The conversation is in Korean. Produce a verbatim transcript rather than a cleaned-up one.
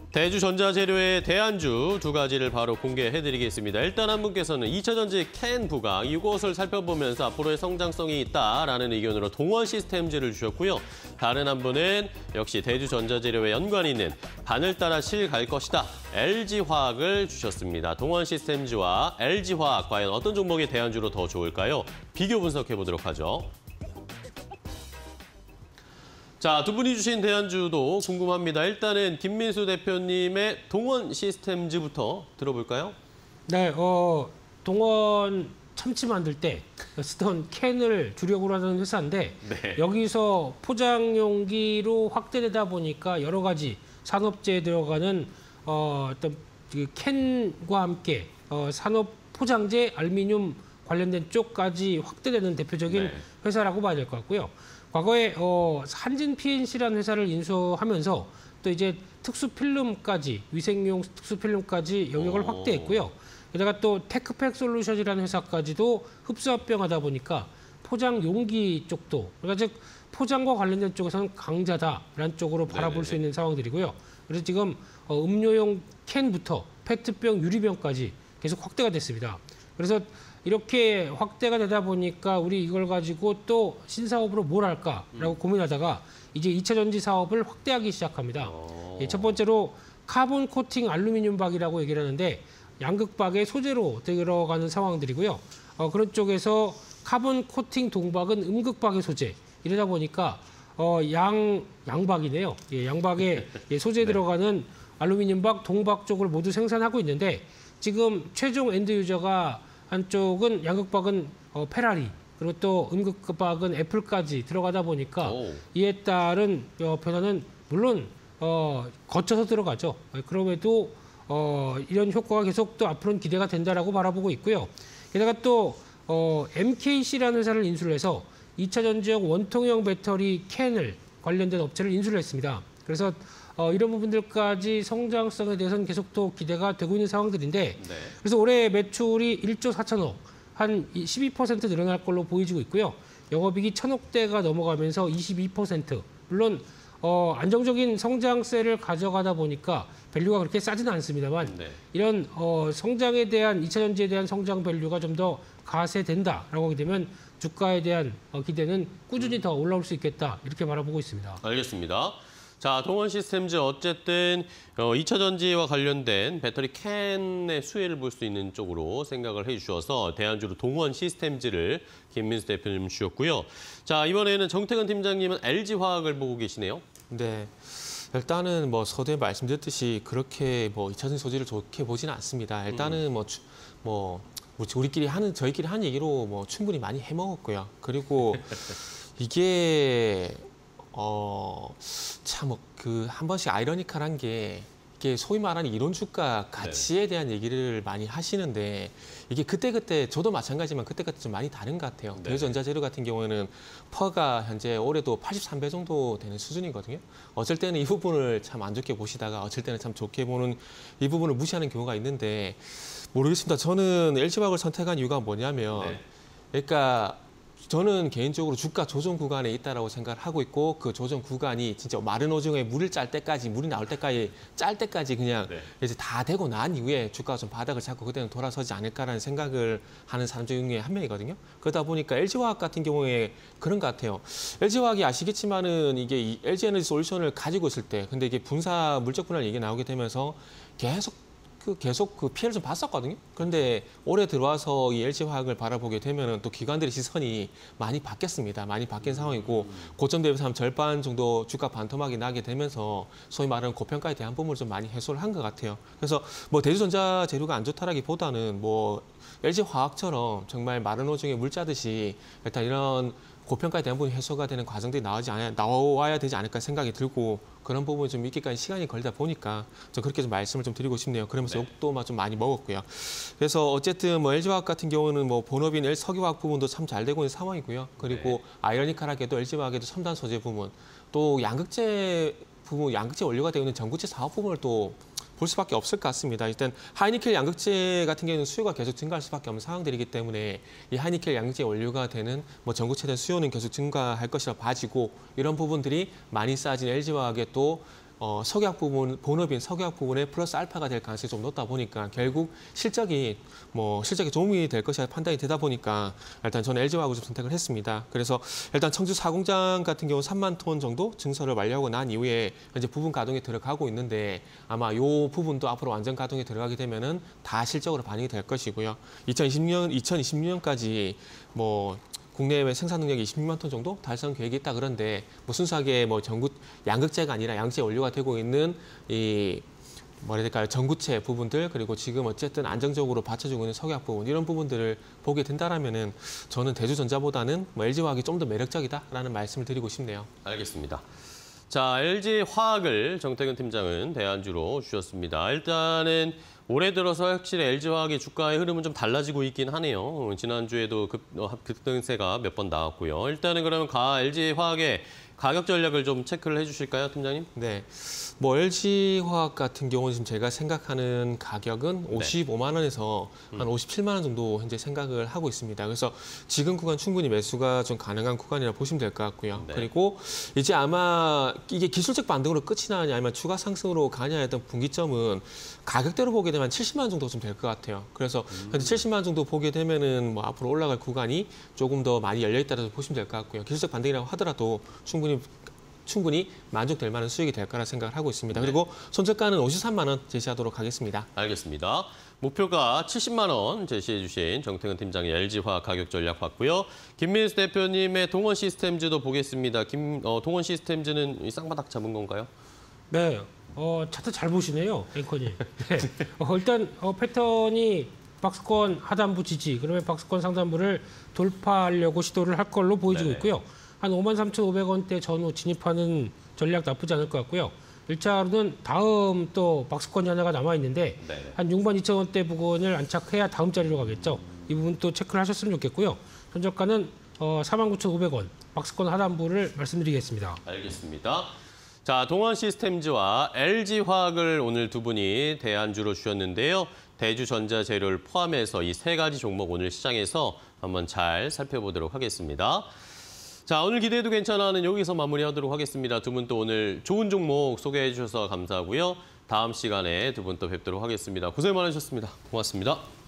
대주전자재료의 대안주 두 가지를 바로 공개해드리겠습니다. 일단 한 분께서는 이 차 전지 캔 부각, 이것을 살펴보면서 앞으로의 성장성이 있다라는 의견으로 동원 시스템즈를 주셨고요. 다른 한 분은 역시 대주전자재료에 연관이 있는 반을 따라 실 갈 것이다. 엘지화학을 주셨습니다. 동원 시스템즈와 엘지화학, 과연 어떤 종목의 대안주로 더 좋을까요? 비교 분석해보도록 하죠. 자, 두 분이 주신 대안주도 궁금합니다. 일단은 김민수 대표님의 동원 시스템즈부터 들어볼까요? 네, 어, 동원 참치 만들 때 쓰던 캔을 주력으로 하는 회사인데 네. 여기서 포장 용기로 확대되다 보니까 여러 가지 산업재에 들어가는 어, 어떤 캔과 함께 어, 산업 포장재, 알루미늄 관련된 쪽까지 확대되는 대표적인 네. 회사라고 봐야 될 것 같고요. 과거에 어, 한진 피엔씨라는 회사를 인수하면서 또 이제 특수 필름까지, 위생용 특수 필름까지 영역을 오. 확대했고요. 게다가 또 테크팩 솔루션이라는 회사까지도 흡수합병하다 보니까 포장 용기 쪽도, 그러니까 즉 포장과 관련된 쪽에서는 강자다라는 쪽으로 바라볼 네네네. 수 있는 상황들이고요. 그래서 지금 어, 음료용 캔부터 페트병, 유리병까지 계속 확대가 됐습니다. 그래서 이렇게 확대가 되다 보니까 우리 이걸 가지고 또 신사업으로 뭘 할까라고 음. 고민하다가 이제 이 차 전지 사업을 확대하기 시작합니다. 예, 첫 번째로 카본 코팅 알루미늄 박이라고 얘기를 하는데 양극박의 소재로 들어가는 상황들이고요. 어, 그런 쪽에서 카본 코팅 동박은 음극박의 소재. 이러다 보니까 어, 양, 양박이네요. 예, 양박에 예, 소재 네. 들어가는 알루미늄 박, 동박 쪽을 모두 생산하고 있는데 지금 최종 엔드 유저가 한쪽은 양극박은 어, 페라리, 그리고 또 음극박은 애플까지 들어가다 보니까 오. 이에 따른 어, 변화는 물론 어, 거쳐서 들어가죠. 그럼에도 어, 이런 효과가 계속 또 앞으로는 기대가 된다라고 바라보고 있고요. 게다가 또 어, 엠케이씨라는 회사를 인수를 해서 이 차 전지용 원통형 배터리 캔을 관련된 업체를 인수를 했습니다. 그래서 어, 이런 부분들까지 성장성에 대해서는 계속 또 기대가 되고 있는 상황들인데 네. 그래서 올해 매출이 일조 사천억, 한 십이 퍼센트 늘어날 걸로 보여지고 있고요. 영업이익이 천억대가 넘어가면서 이십이 퍼센트. 물론 어, 안정적인 성장세를 가져가다 보니까 밸류가 그렇게 싸지는 않습니다만 네. 이런 어, 성장에 대한, 이 차 전지에 대한 성장 밸류가 좀 더 가세된다라고 하게 되면 주가에 대한 어, 기대는 꾸준히 더 올라올 수 있겠다, 이렇게 바라보고 있습니다. 알겠습니다. 자, 동원 시스템즈 어쨌든 어, 이 차 전지와 관련된 배터리 캔의 수혜를 볼 수 있는 쪽으로 생각을 해주셔서 대안주로 동원 시스템즈를 김민수 대표님 주셨고요. 자, 이번에는 정태근 팀장님은 엘지화학을 보고 계시네요. 네. 일단은 뭐 서두에 말씀드렸듯이 그렇게 뭐 이 차 전지 소재를 좋게 보지는 않습니다. 일단은 음. 뭐, 뭐 우리끼리 하는 저희끼리 하는 얘기로 뭐 충분히 많이 해먹었고요. 그리고 이게 어, 참, 그, 한 번씩 아이러니컬한 게, 이게 소위 말하는 이론 주가 가치에 대한 얘기를 많이 하시는데, 이게 그때그때, 저도 마찬가지지만 그때그때 좀 많이 다른 것 같아요. 네. 대우전자재료 같은 경우에는 퍼가 현재 올해도 팔십삼 배 정도 되는 수준이거든요. 어쩔 때는 이 부분을 참 안 좋게 보시다가, 어쩔 때는 참 좋게 보는 이 부분을 무시하는 경우가 있는데, 모르겠습니다. 저는 엘지화학을 선택한 이유가 뭐냐면, 네. 그러니까, 저는 개인적으로 주가 조정 구간에 있다라고 생각을 하고 있고, 그 조정 구간이 진짜 마른 오징어에 물을 짤 때까지, 물이 나올 때까지, 짤 때까지 그냥 네. 이제 다 되고 난 이후에 주가가 좀 바닥을 잡고 그때는 돌아서지 않을까라는 생각을 하는 사람 중에 한 명이거든요. 그러다 보니까 엘지화학 같은 경우에 그런 것 같아요. 엘지화학이 아시겠지만은 이게 이 엘지에너지 솔루션을 가지고 있을 때, 근데 이게 분사, 물적 분할 얘기가 나오게 되면서 계속 그 계속 그 피해를 좀 봤었거든요. 그런데 올해 들어와서 이 엘지화학을 바라보게 되면은 또 기관들의 시선이 많이 바뀌었습니다. 많이 바뀐 상황이고 고점 대비해서 한 절반 정도 주가 반토막이 나게 되면서 소위 말하는 고평가에 대한 부분을 좀 많이 해소를 한 것 같아요. 그래서 뭐 대주전자 재료가 안 좋다라기보다는 뭐 엘지화학처럼 정말 마른 오징어에 물 짜듯이 일단 이런 고평가에 대한 부분이 해소가 되는 과정들이 나오지 않아, 나와야 되지 않을까 생각이 들고 그런 부분이 좀 있기까지 시간이 걸리다 보니까 좀 그렇게 좀 말씀을 좀 드리고 싶네요. 그러면서 네. 욕도 좀 많이 먹었고요. 그래서 어쨌든 뭐 엘지화학 같은 경우는 뭐 본업인 엘석유화학 부분도 참 잘 되고 있는 상황이고요. 그리고 네. 아이러니컬하게도 엘지화학에도 첨단 소재 부분, 또 양극재 부분, 양극재 원료가 되어 있는 전구체 사업 부분을 또 볼 수밖에 없을 것 같습니다. 일단 하이니켈 양극재 같은 경우는 수요가 계속 증가할 수밖에 없는 상황들이기 때문에 이 하이니켈 양극재 원료가 되는 뭐 전구체된 수요는 계속 증가할 것이라 봐지고 이런 부분들이 많이 쌓아진 엘지화학에 또 어, 석유화학 부분, 본업인 석유화학 부분에 플러스 알파가 될 가능성이 좀 높다 보니까 결국 실적이 뭐 실적에 도움이 될 것이라 판단이 되다 보니까 일단 저는 엘지화학을 좀 선택을 했습니다. 그래서 일단 청주 사 공장 같은 경우 삼만 톤 정도 증설을 완료하고 난 이후에 현재 부분 가동에 들어가고 있는데 아마 이 부분도 앞으로 완전 가동에 들어가게 되면은 다 실적으로 반영이 될 것이고요. 이천이십 년, 이천이십육 년까지 뭐 국내외 생산 능력이 이십육만 톤 정도 달성 계획이 있다 그런데 뭐 순수하게 뭐 전구 양극재가 아니라 양재 원료가 되고 있는 이 뭐라 해야 될까요? 전구체 부분들 그리고 지금 어쨌든 안정적으로 받쳐주고 있는 석유화학 부분 이런 부분들을 보게 된다라면은 저는 대주전자보다는 뭐 엘지화학이 좀 더 매력적이다라는 말씀을 드리고 싶네요. 알겠습니다. 자, 엘지화학을 정태근 팀장은 대안주로 주셨습니다. 일단은 올해 들어서 확실히 엘지화학의 주가의 흐름은 좀 달라지고 있긴 하네요. 지난주에도 급, 어, 급등세가 몇 번 나왔고요. 일단은 그러면 가 엘지화학의 가격 전략을 좀 체크를 해주실까요, 팀장님? 네, 뭐 엘지화학 같은 경우는 지금 제가 생각하는 가격은 오십오만 원에서 한 오십칠만 원 정도 현재 생각을 하고 있습니다. 그래서 지금 구간 충분히 매수가 좀 가능한 구간이라 보시면 될 것 같고요. 네. 그리고 이제 아마 이게 기술적 반등으로 끝이 나냐 아니면 추가 상승으로 가냐 했던 분기점은 가격대로 보게 되면 칠십만 원 정도 좀 될 것 같아요. 그래서 현재 칠십만 원 정도 보게 되면은 뭐 앞으로 올라갈 구간이 조금 더 많이 열려 있다고 보시면 될 것 같고요. 기술적 반등이라고 하더라도 충분히 충분히 만족될 만한 수익이 될 거라 생각을 하고 있습니다. 네. 그리고 손절가는 오십삼만 원 제시하도록 하겠습니다. 알겠습니다. 목표가 칠십만 원 제시해 주신 정태근 팀장의 엘지화학 가격 전략 봤고요. 김민수 대표님의 동원 시스템즈도 보겠습니다. 김, 어, 동원 시스템즈는 이 쌍바닥 잡은 건가요? 네, 어, 차트 잘 보시네요, 앵커님. 네. 어, 일단 어, 패턴이 박스권 하단부 지지, 그러면 박스권 상단부를 돌파하려고 시도를 할 걸로 보여지고 네네. 있고요. 한 오만 삼천오백 원대 전후 진입하는 전략 나쁘지 않을 것 같고요. 일 차로는 다음 또 박스권이 하나가 남아있는데 네네. 한 육만 이천 원대 부근을 안착해야 다음 자리로 가겠죠. 이 부분 또 체크를 하셨으면 좋겠고요. 현저가는 어, 사만 구천오백 원, 박스권 하단부를 말씀드리겠습니다. 알겠습니다. 자, 동원 시스템즈와 엘지화학을 오늘 두 분이 대안주로 주셨는데요. 대주전자재료를 포함해서 이 세 가지 종목 오늘 시장에서 한번 잘 살펴보도록 하겠습니다. 자, 오늘 기대해도 괜찮아는 여기서 마무리하도록 하겠습니다. 두 분 또 오늘 좋은 종목 소개해 주셔서 감사하고요. 다음 시간에 두 분 또 뵙도록 하겠습니다. 고생 많으셨습니다. 고맙습니다.